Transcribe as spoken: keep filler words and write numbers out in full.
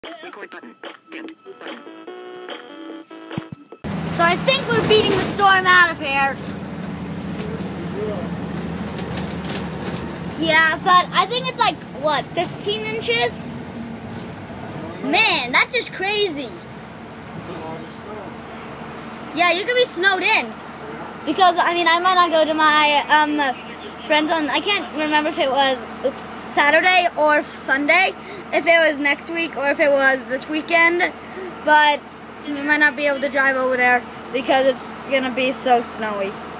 Record button. Dimmed. Button. So I think we're beating the storm out of here. Yeah, but I think it's like, what, fifteen inches? Man, that's just crazy. Yeah, you could be snowed in. Because, I mean, I might not go to my um, friends on, I can't remember if it was, oops, Saturday or Sunday, if it was next week or if it was this weekend. But we might not be able to drive over there because it's going to be so snowy.